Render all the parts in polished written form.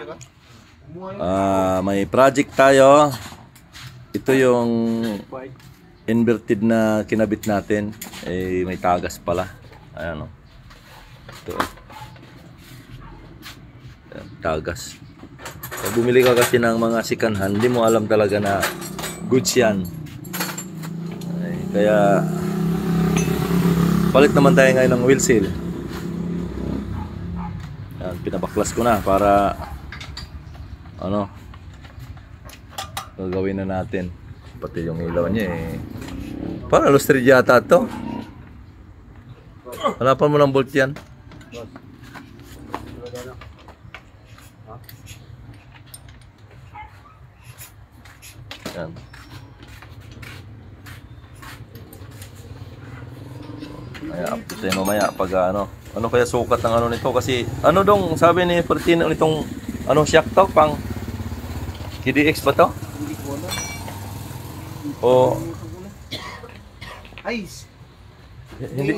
May project tayo. Ito yung inverted na kinabit natin. May tagas pala. Ayan o. Ito. Ayan, tagas. Pag bumili ka kasi ng mga second hand, hindi mo alam talaga na goods yan. Kaya palit naman tayo ngayon ng wheel seal. Ayan, pinabaklas ko na para gagawin na natin. Pati yung ilaw niya para lustrid yata to. Hanapan mo ng bolt yan. Yan. Update tayo mamaya pag ano kaya sukat ng nito kasi dong sabi ni Pertino nitong shock to pang KDX ba to? Hindi ko alam. O Ice. Hindi.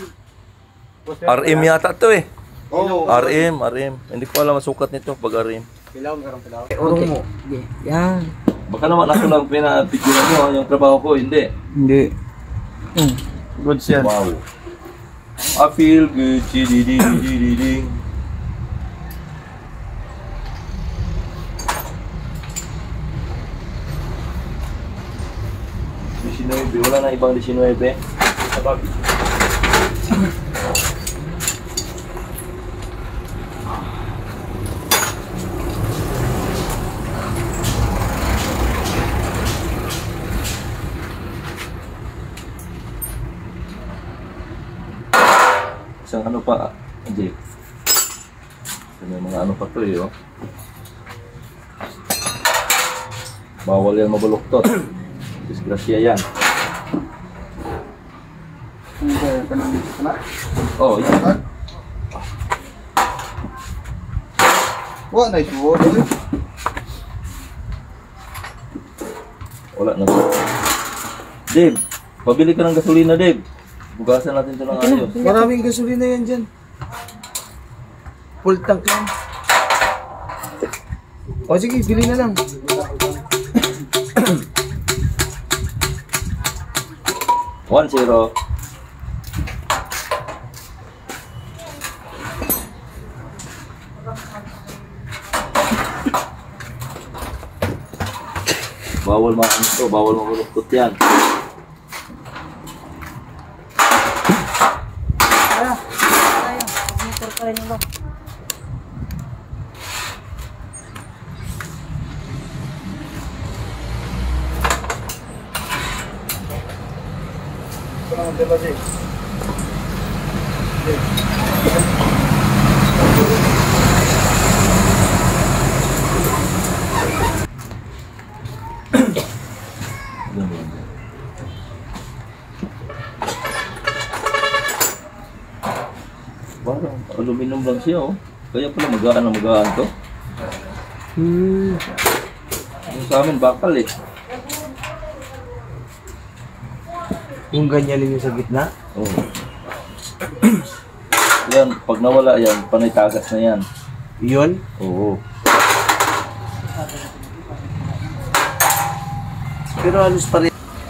RM yata to RM. Hindi ko alam ang sukat nito pag RM. Pilaw. Urong mo. Yan. Baka naman ako lang pinapigyan mo yung trabaho ko, hindi. Hindi. Good siya. Wow. I feel good. Ding. 19, wala na ibang 19. Sabag. Isang pa, Jake. May mga pa to oh. Bawal yan mabaluktot. Disgrasya yan. Oh, yan. Wala na ito. Wala na. Dave, pabili ka ng gasolina, Dave. Bugasan natin ito ng ayos. Maraming gasolina yan dyan. Full tank lang. O sige, bili na lang. One zero. Bawal bawal makuluktot yan. Parang aluminum lang siya Kaya pala magaan to. Yung sa amin bakal Yung ganyan yung sa gitna? Oo. Yan, pag nawala yan, panay tagas na yan. Yun? Oo. Pero halos pa rin.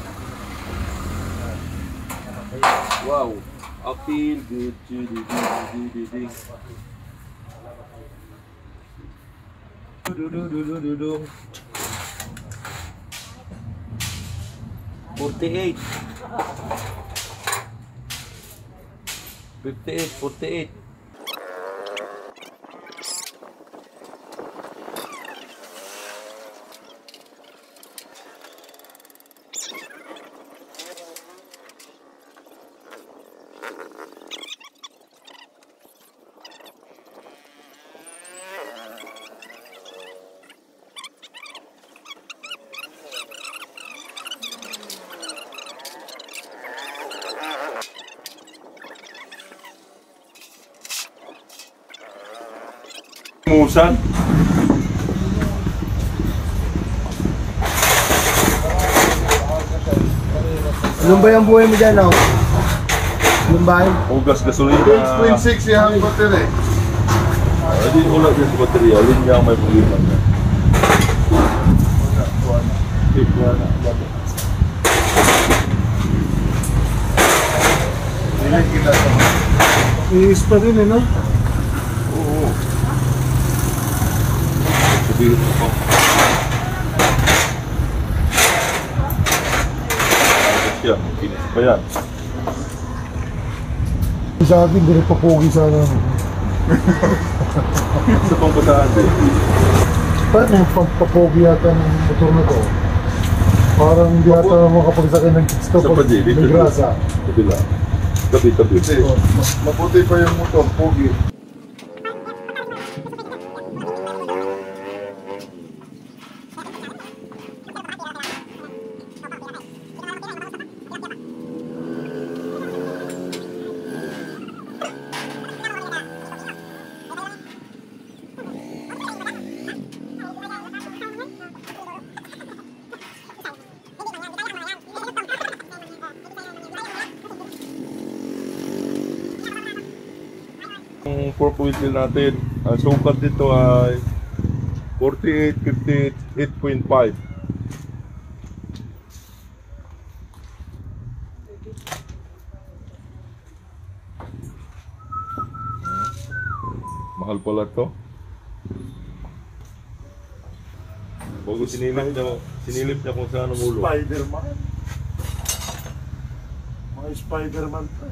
Wow. I feel good. Do. 48. 48. Musan. Anong ba yung buhay mo dyan, Yung bahay? Hugas gasolina. 8.6 yung battery. Hindi wala din sa baterya. Alin niya ang may problema niya. Wala. Iis pa rin eh, no? Oo. Sabihin mo pa. Yan, kinis pa yan. Sa akin, hindi pa pogi sana. Sa pangbataan din. Paano yung pampapogi yata ng motor na to? Parang hindi yata makapagsakay ng kits to Sa pag padi, dito. may grasa. Kabila. Tabi. Mabuti pa yung motor, pogi. Ang 4.0 natin, ang sukat dito ay 48, 58, 8.5. Mahal pala to. Bago sinilip niya kung saan ang ulo. Spider-Man. Mga Spider-Man pa.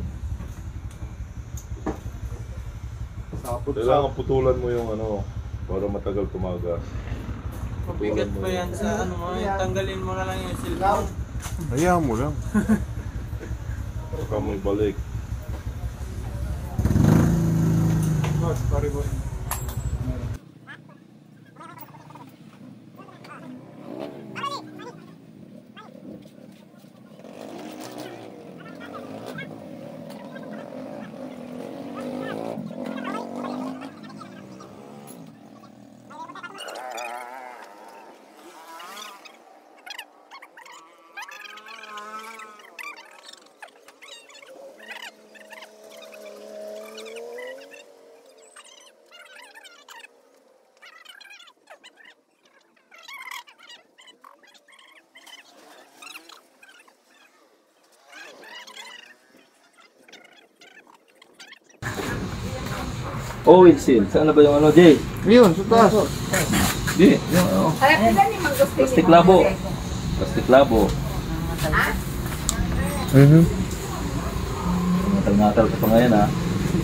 Sapot Kailangan putulan mo yung ano, para matagal tumagas. Mabigat pa yan sa ano mo, tanggalin mo na lang yung silikon. Hayaan mo lang. Baka mo ibalik. Oil seal. Saan na ba yung ano, Jay? Yun, sa taas. Di, yung ano. Plastic labo. Plastic labo. Natal-natal ka pa ngayon, ha?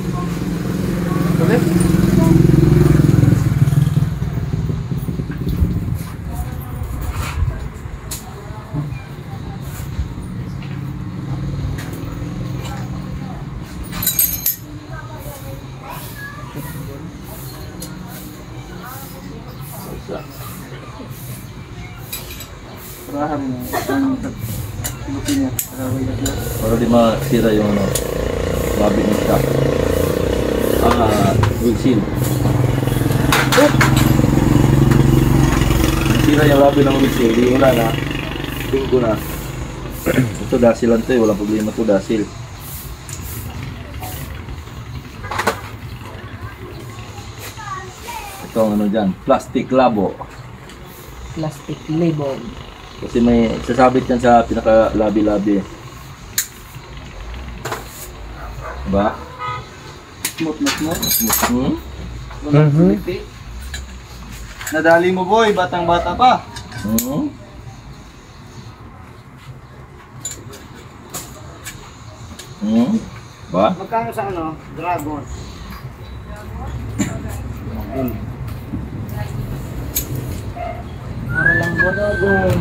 Perahan mo, ang lupi niya. Para di masira yung ano, labi ng shock. Oil seal. Masira yung labi ng oil seal. Di wala na. Tingin ko na. Ito dasilan to eh. Walang problema to dasil. Ito ang ano dyan. Plastic labo. Plastic label. Kasi may sasabit yan sa pinaka-labi-labi. Diba? Smooth na smooth. Nadali mo boy, batang-bata pa. Ba? Magkano sa ano? Dragon. Para lang dragon.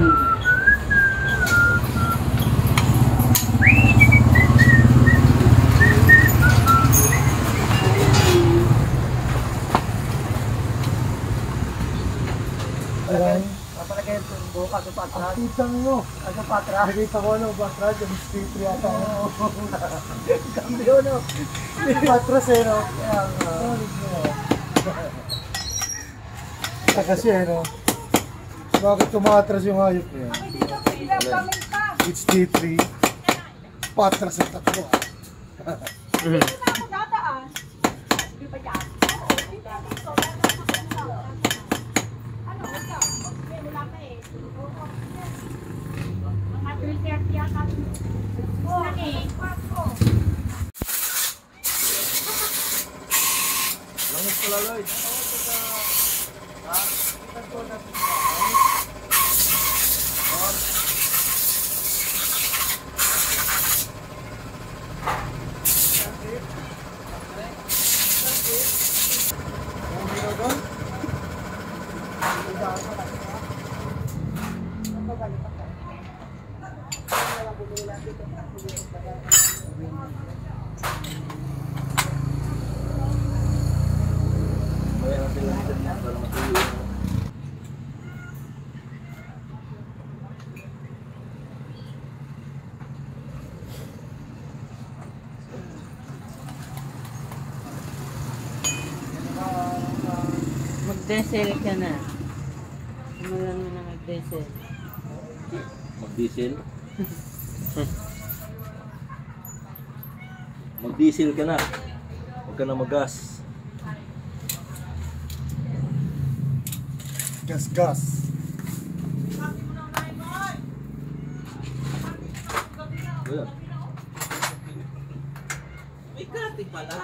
Papalagay ito, buka sa patra. Pitang mo. Sa patra. Nakikita ko ano, Batras, yung street yata. Cambio no. Batras eh, no? Kasi eh, no? Bakit tumatras yung hayop niya? It's D3. Patras sa tatlo. Maya natin lang ito para matuloy. Mag-diesel ka na. Simulan mo na mag-diesel. Mag-diesel. Mag-diesel ka na. Huwag ka na mag-gas. Gas. Ayan. May kati pala.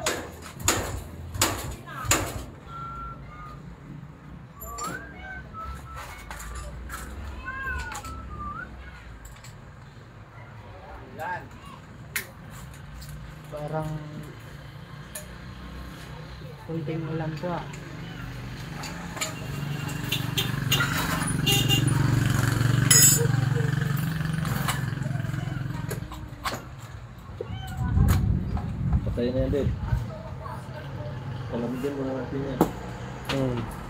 Parang kunting ulam po ah. Patayin na yan din. Palamigin mo na natin yan.